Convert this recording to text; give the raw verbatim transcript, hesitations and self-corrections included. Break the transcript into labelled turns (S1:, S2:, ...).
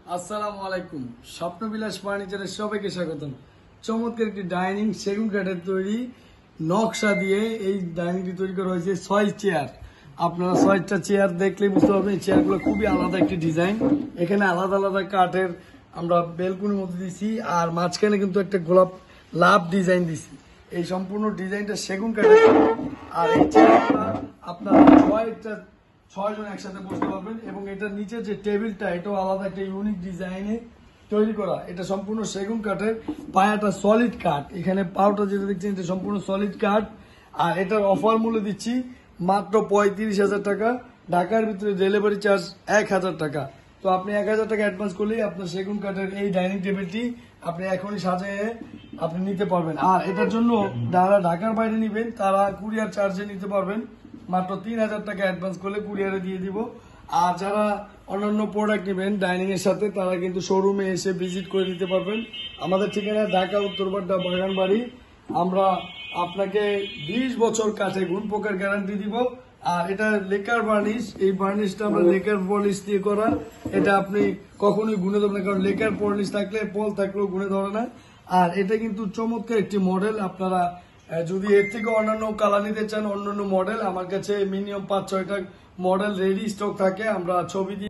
S1: আসসালামু আলাইকুম। স্বপ্নবিলাস ফার্নিচারে সবাইকে স্বাগতম। চমৎকার একটি ডাইনিং সেগুন কাঠের তৈরি নকশা দিয়ে এই ডাইনিংটি তৈরি করা হয়েছে। ছয় চেয়ার, আপনারা ছয়টা চেয়ার দেখলে বুঝতে পারবেন এই চেয়ারগুলো খুবই আলাদা একটি ডিজাইন। এখানে আলাদা আলাদা কাঠের আমরা বেলকুনির মধ্যে দিছি, আর মাঝখানে কিন্তু একটা গোলাপ লাভ ডিজাইন দিছি। এই সম্পূর্ণ ডিজাইনটা সেগুন কাঠের, আর এই চেয়ারটা আপনারা ছয়টা ছয় জন একসাথে বসতে পারবেন। এবং এটার নিচে যে টেবিলটা, এটাও আলাদা একটা ইউনিক ডিজাইনে তৈরি করা। এটা সম্পূর্ণ সেগুন কাঠের, পায়াটা সলিড কাঠ। এখানে পাউটা যেটা দেখছেন এটা সম্পূর্ণ সলিড কাঠ। আর এটার অফার মূল্য দিচ্ছি মাত্র পঁয়ত্রিশ হাজার টাকা। ঢাকার ভিতরে ডেলিভারি চার্জ এক হাজার টাকা। তো আপনি এক হাজার টাকা অ্যাডভান্স করলেই আপনার সেগুন কাঠের এই ডাইনিং টেবিলটি আপনি এখনই সাজিয়ে আপনি নিতে পারবেন। আর এটার জন্য যারা ঢাকার বাইরে নিবেন তারা কুরিয়ার চার্জে নিতে পারবেন। মাত্র তিন হাজার টাকা অ্যাডভান্স করলে কুরিয়ারে দিয়ে দিব। আর যারা অন্যান্য প্রোডাক্ট নেবেন ডাইনিং এর সাথে, তারা কিন্তু শোরুমে এসে ভিজিট করে নিতে পারবেন। আমাদের ঠিকানা ঢাকা উত্তরপাড্ডা বাগানবাড়ি। আমরা আপনাকে বিশ বছর কাঠে গুণ পোকার গ্যারান্টি দিব। আর এটা লেকার বার্নিশ, এই বার্নিশটা আমরা লেকার পলিশ দিয়ে করা। এটা আপনি কখনোই গুনে ধরবেন না, কারণ লেকার পলিশ থাকলে পল থাকলেও গুনে ধরে না। আর এটা কিন্তু চমৎকার একটি মডেল। আপনারা যদি এর থেকে অন্যান্য কালার নিতে চান, অন্যান্য মডেল আমার কাছে মিনিমাম পাঁচ ছয়টা মডেল রেডি স্টক থাকে। আমরা ছবি